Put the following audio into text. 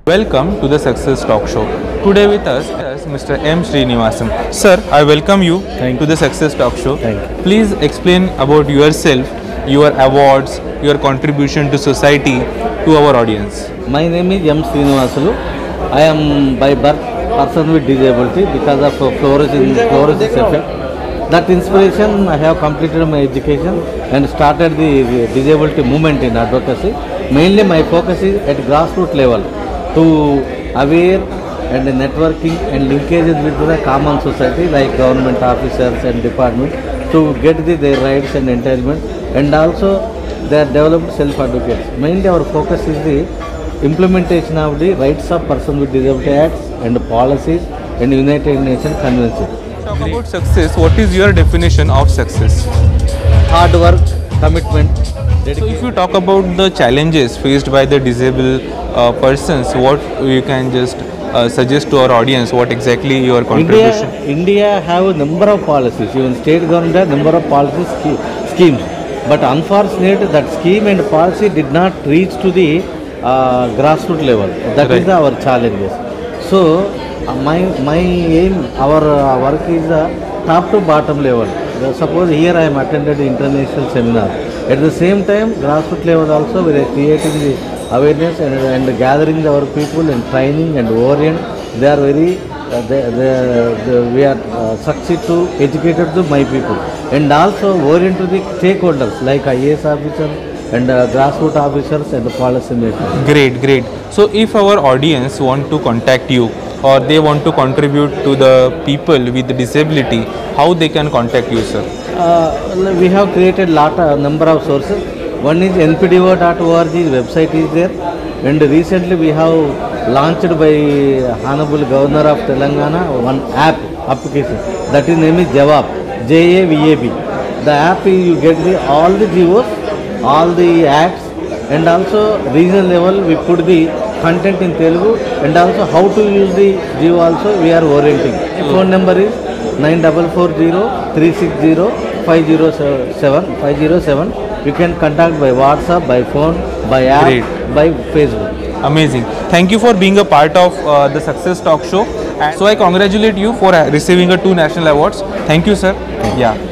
Welcome to the Success Talk Show. Today with us is Mr. M. Sreenivasan. Sir, I welcome you to the Success Talk Show. Thank you. Please explain about yourself, your awards, your contribution to society, to our audience. My name is M. Sreenivasan. I am by birth person with disability because of fluorosis effect. That inspiration, I have completed my education and started the disability movement in advocacy. Mainly my focus is at grassroots level to aware and networking and linkages with the common society like government officers and departments to get their rights and entitlement, and also they are developed self-advocates. Mainly our focus is the implementation of the Rights of Persons with Disability Acts and policies and United Nations Convention. Talk about success. What is your definition of success? Hard work, commitment, So if you talk about the challenges faced by the disabled persons, what you can just suggest to our audience, what exactly your contribution? India have a number of policies, even state government have number of policies schemes, but unfortunately that scheme and policy did not reach to the grassroots level. That is our challenges. So my aim, our work is top to bottom level. Suppose here I am attended the international seminar. At the same time, grassroots level also we are creating the awareness and gathering our people and training and orient. They are very, we are succeed to educated to my people, and also orient to the stakeholders like IAS officers and grassroots officers and the policy makers. Great. So if our audience want to contact you or they want to contribute to the people with disability, how they can contact you, sir? We have created number of sources. One is npdo.org website is there, and recently we have launched by Honorable Governor of Telangana one application that is name is Javab, JAVAB. The app you get all the GOs, all the acts, and also regional level we put the content in Telugu, and also how to use the GO also we are orienting. Phone number is 9440 360 507. You can contact by WhatsApp, by phone, by app, by Facebook. Amazing. Thank you for being a part of the Success Talk Show. And so I congratulate you for receiving 2 national awards. Thank you, sir. Yeah.